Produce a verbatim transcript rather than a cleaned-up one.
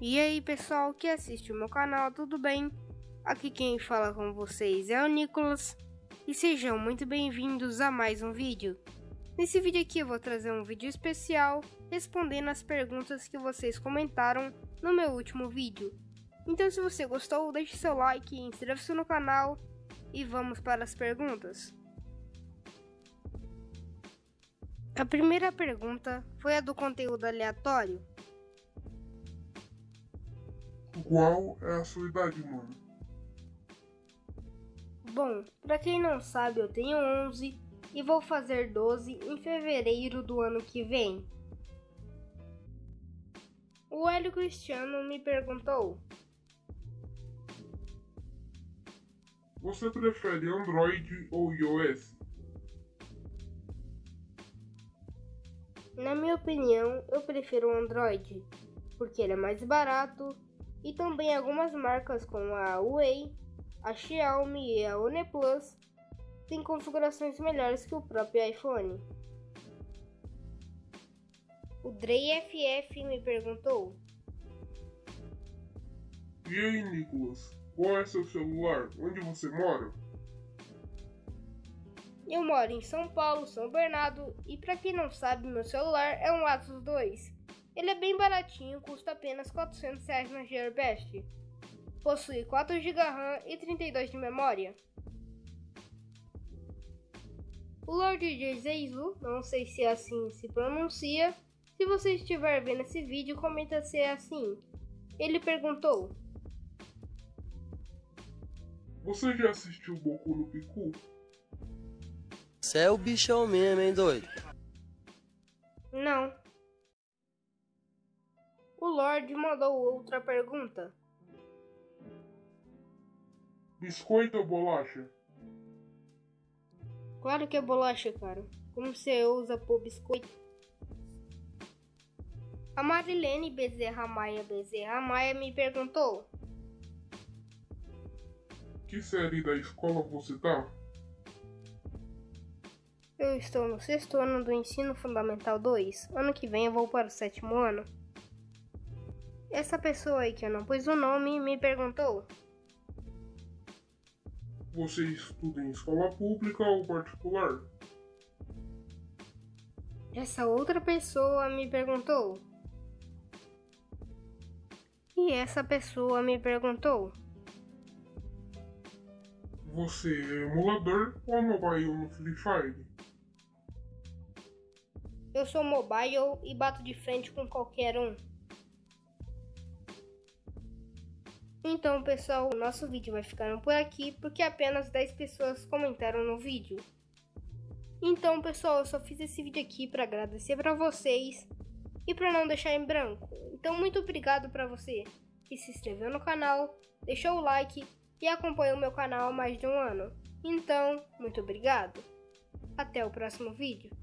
E aí pessoal que assiste o meu canal, tudo bem? Aqui quem fala com vocês é o Nicolas e sejam muito bem-vindos a mais um vídeo. Nesse vídeo aqui eu vou trazer um vídeo especial respondendo as perguntas que vocês comentaram no meu último vídeo. Então se você gostou, deixe seu like, inscreva-se no canal e vamos para as perguntas. A primeira pergunta foi a do conteúdo aleatório. Qual é a sua idade, mano? Bom, pra quem não sabe, eu tenho onze e vou fazer doze em fevereiro do ano que vem. O Hélio Cristiano me perguntou: Você prefere Android ou iOS? Na minha opinião, eu prefiro o Android, porque ele é mais barato e também algumas marcas como a Huawei, a Xiaomi e a OnePlus têm configurações melhores que o próprio iPhone. O Drey F F me perguntou: E aí, Nicolas? Qual é seu celular? Onde você mora? Eu moro em São Paulo, São Bernardo, e pra quem não sabe, meu celular é um Asus dois. Ele é bem baratinho, custa apenas quatrocentos reais na Gearbest. Possui quatro gigas de RAM e trinta e dois de memória. O Lord Jezeizu, não sei se é assim se pronuncia, se você estiver vendo esse vídeo, comenta se é assim. Ele perguntou: Você já assistiu Boku no Pico? Cê é o bichão mesmo, hein, doido? Não. O Lorde mandou outra pergunta: Biscoito ou bolacha? Claro que é bolacha, cara. Como você usa pôr biscoito? A Marilene Bezerra Maia Bezerra Maia me perguntou: Que série da escola você tá? Eu estou no sexto ano do Ensino Fundamental dois. Ano que vem eu vou para o sétimo ano. Essa pessoa aí que eu não pus o nome me perguntou: Você estuda em escola pública ou particular? Essa outra pessoa me perguntou. E essa pessoa me perguntou: Você é emulador ou mobile no Free Fire? Eu sou mobile e bato de frente com qualquer um. Então pessoal, o nosso vídeo vai ficando por aqui porque apenas dez pessoas comentaram no vídeo. Então pessoal, eu só fiz esse vídeo aqui para agradecer para vocês e para não deixar em branco. Então muito obrigado para você que se inscreveu no canal, deixou o like e acompanhou meu canal há mais de um ano. Então, muito obrigado. Até o próximo vídeo.